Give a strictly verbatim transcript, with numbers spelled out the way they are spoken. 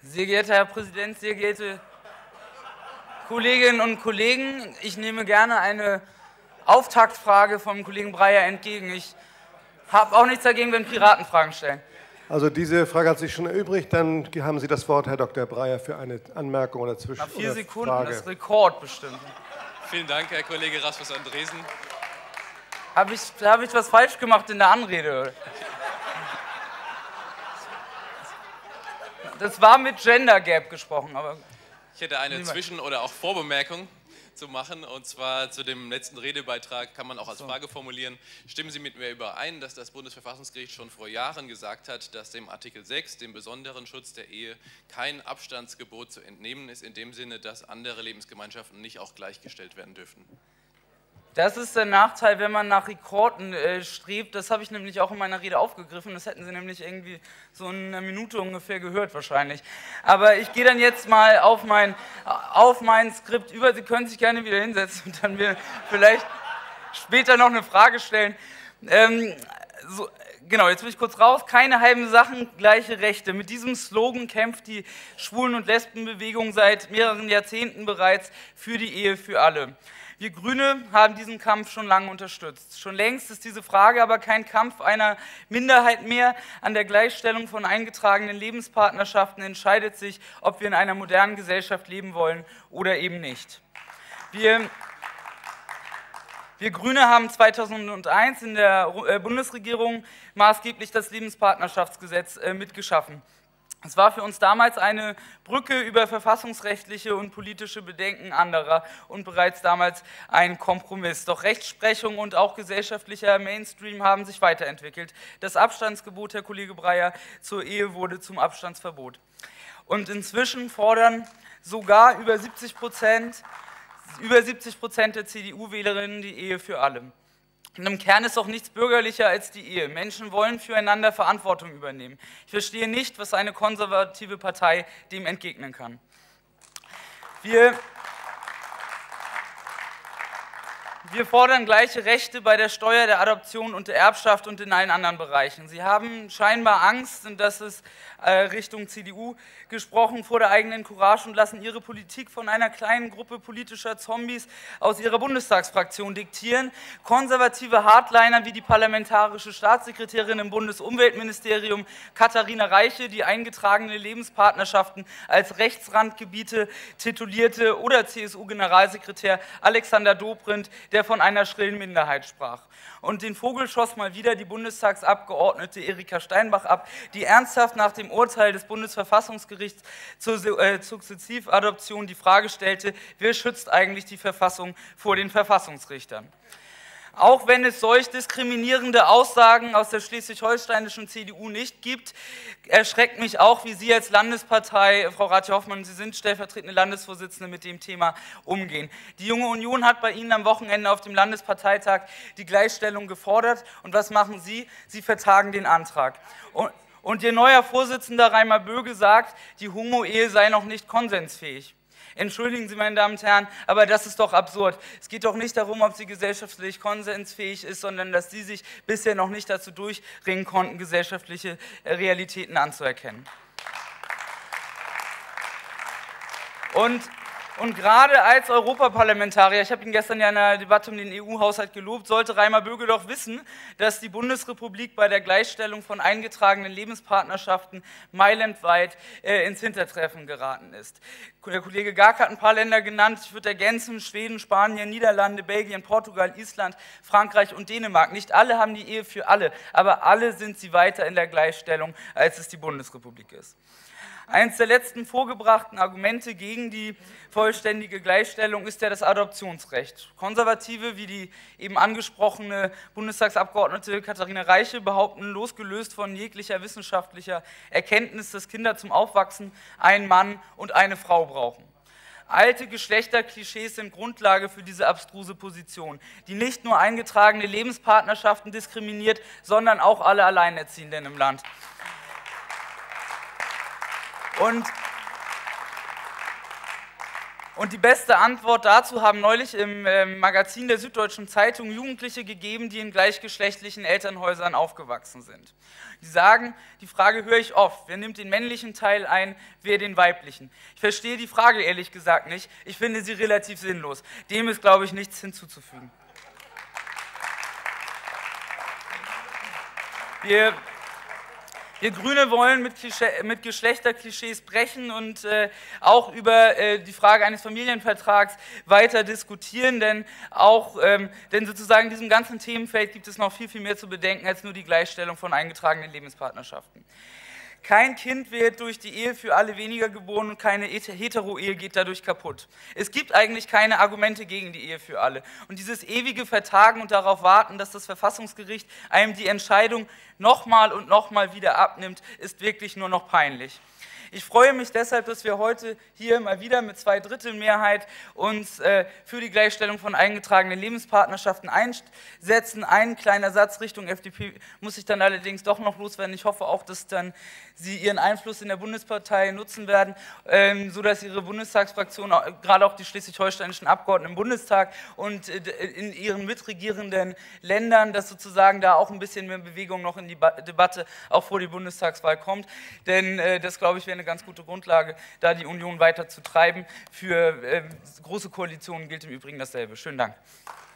Sehr geehrter Herr Präsident, sehr geehrte Kolleginnen und Kollegen, ich nehme gerne eine Auftaktfrage vom Kollegen Breyer entgegen. Ich habe auch nichts dagegen, wenn Piraten Fragen stellen. Also diese Frage hat sich schon erübrigt. Dann haben Sie das Wort, Herr Doktor Breyer, für eine Anmerkung oder Zwischenfrage. Nach vier Sekunden, Frage. Das ist Rekord bestimmt. Vielen Dank, Herr Kollege Rasmus Andresen. Habe ich, hab ich was falsch gemacht in der Anrede? Das war mit Gender Gap gesprochen, aber... Ich hätte eine Zwischen- oder auch Vorbemerkung zu machen, und zwar zu dem letzten Redebeitrag kann man auch als Frage formulieren: Stimmen Sie mit mir überein, dass das Bundesverfassungsgericht schon vor Jahren gesagt hat, dass dem Artikel sechs, dem besonderen Schutz der Ehe, kein Abstandsgebot zu entnehmen ist, in dem Sinne, dass andere Lebensgemeinschaften nicht auch gleichgestellt werden dürfen? Das ist der Nachteil, wenn man nach Rekorden äh, strebt. Das habe ich nämlich auch in meiner Rede aufgegriffen. Das hätten Sie nämlich irgendwie so in einer Minute ungefähr gehört wahrscheinlich. Aber ich gehe dann jetzt mal auf mein, auf mein Skript über. Sie können sich gerne wieder hinsetzen und dann mir vielleicht später noch eine Frage stellen. Ähm, so, genau, jetzt will ich kurz raus. Keine halben Sachen, gleiche Rechte. Mit diesem Slogan kämpft die Schwulen- und Lesbenbewegung seit mehreren Jahrzehnten bereits für die Ehe für alle. Wir Grüne haben diesen Kampf schon lange unterstützt. Schon längst ist diese Frage aber kein Kampf einer Minderheit mehr. An der Gleichstellung von eingetragenen Lebenspartnerschaften entscheidet sich, ob wir in einer modernen Gesellschaft leben wollen oder eben nicht. Wir, wir Grüne haben zweitausendeins in der Bundesregierung maßgeblich das Lebenspartnerschaftsgesetz mitgeschaffen. Es war für uns damals eine Brücke über verfassungsrechtliche und politische Bedenken anderer und bereits damals ein Kompromiss. Doch Rechtsprechung und auch gesellschaftlicher Mainstream haben sich weiterentwickelt. Das Abstandsgebot, Herr Kollege Breyer, zur Ehe wurde zum Abstandsverbot. Und inzwischen fordern sogar über siebzig Prozent, über siebzig Prozent der C D U-Wählerinnen die Ehe für alle. Und im Kern ist auch nichts bürgerlicher als die Ehe. Menschen wollen füreinander Verantwortung übernehmen. Ich verstehe nicht, was eine konservative Partei dem entgegnen kann. Wir, wir fordern gleiche Rechte bei der Steuer, der Adoption und der Erbschaft und in allen anderen Bereichen. Sie haben scheinbar Angst, und das ist äh, Richtung C D U gesprochen, vor der eigenen Courage und lassen ihre Politik von einer kleinen Gruppe politischer Zombies aus ihrer Bundestagsfraktion diktieren. Konservative Hardliner wie die parlamentarische Staatssekretärin im Bundesumweltministerium Katharina Reiche, die eingetragene Lebenspartnerschaften als Rechtsrandgebiete titulierte, oder C S U-Generalsekretär Alexander Dobrindt, der von einer schrillen Minderheit sprach. Und den Vogel schoss mal wieder die Bundestagsabgeordnete Erika Steinbach ab, die ernsthaft nach dem Urteil des Bundesverfassungsgerichts zur äh, Sukzessivadoption die Frage stellte: Wer schützt eigentlich die Verfassung vor den Verfassungsrichtern? Auch wenn es solch diskriminierende Aussagen aus der schleswig-holsteinischen C D U nicht gibt, erschreckt mich auch, wie Sie als Landespartei, Frau Rathje-Hoffmann, Sie sind stellvertretende Landesvorsitzende, mit dem Thema umgehen. Die Junge Union hat bei Ihnen am Wochenende auf dem Landesparteitag die Gleichstellung gefordert. Und was machen Sie? Sie vertagen den Antrag. Und, und Ihr neuer Vorsitzender Reimer Böge sagt, die Homo-Ehe sei noch nicht konsensfähig. Entschuldigen Sie, meine Damen und Herren, aber das ist doch absurd. Es geht doch nicht darum, ob sie gesellschaftlich konsensfähig ist, sondern dass Sie sich bisher noch nicht dazu durchringen konnten, gesellschaftliche Realitäten anzuerkennen. Und Und gerade als Europaparlamentarier, ich habe ihn gestern ja in der Debatte um den E U-Haushalt gelobt, sollte Reimer Böge doch wissen, dass die Bundesrepublik bei der Gleichstellung von eingetragenen Lebenspartnerschaften meilenweit äh, ins Hintertreffen geraten ist. Der Kollege Gark hat ein paar Länder genannt, ich würde ergänzen: Schweden, Spanien, Niederlande, Belgien, Portugal, Island, Frankreich und Dänemark. Nicht alle haben die Ehe für alle, aber alle sind sie weiter in der Gleichstellung, als es die Bundesrepublik ist. Eines der letzten vorgebrachten Argumente gegen die vollständige Gleichstellung ist ja das Adoptionsrecht. Konservative, wie die eben angesprochene Bundestagsabgeordnete Katharina Reiche, behaupten, losgelöst von jeglicher wissenschaftlicher Erkenntnis, dass Kinder zum Aufwachsen einen Mann und eine Frau brauchen. Alte Geschlechterklischees sind Grundlage für diese abstruse Position, die nicht nur eingetragene Lebenspartnerschaften diskriminiert, sondern auch alle Alleinerziehenden im Land. Und Und die beste Antwort dazu haben neulich im äh, Magazin der Süddeutschen Zeitung Jugendliche gegeben, die in gleichgeschlechtlichen Elternhäusern aufgewachsen sind. Die sagen, die Frage höre ich oft, wer nimmt den männlichen Teil ein, wer den weiblichen? Ich verstehe die Frage ehrlich gesagt nicht, ich finde sie relativ sinnlos. Dem ist, glaube ich, nichts hinzuzufügen. Wir... Wir Grüne wollen mit, mit Geschlechterklischees brechen und äh, auch über äh, die Frage eines Familienvertrags weiter diskutieren, denn auch, ähm, denn sozusagen in diesem ganzen Themenfeld gibt es noch viel, viel mehr zu bedenken als nur die Gleichstellung von eingetragenen Lebenspartnerschaften. Kein Kind wird durch die Ehe für alle weniger geboren und keine Hetero-Ehe geht dadurch kaputt. Es gibt eigentlich keine Argumente gegen die Ehe für alle. Und dieses ewige Vertagen und darauf warten, dass das Verfassungsgericht einem die Entscheidung nochmal und nochmal wieder abnimmt, ist wirklich nur noch peinlich. Ich freue mich deshalb, dass wir heute hier mal wieder mit Zweidrittelmehrheit uns äh, für die Gleichstellung von eingetragenen Lebenspartnerschaften einsetzen. Ein kleiner Satz Richtung F D P muss ich dann allerdings doch noch loswerden. Ich hoffe auch, dass dann Sie Ihren Einfluss in der Bundespartei nutzen werden, ähm, sodass Ihre Bundestagsfraktion, gerade auch die schleswig-holsteinischen Abgeordneten im Bundestag und äh, in Ihren mitregierenden Ländern, dass sozusagen da auch ein bisschen mehr Bewegung noch in die ba Debatte auch vor die Bundestagswahl kommt. Denn äh, das, glaube ich, wäre eine ganz gute Grundlage, da die Union weiter zu treiben. Für äh, große Koalitionen gilt im Übrigen dasselbe. Schönen Dank.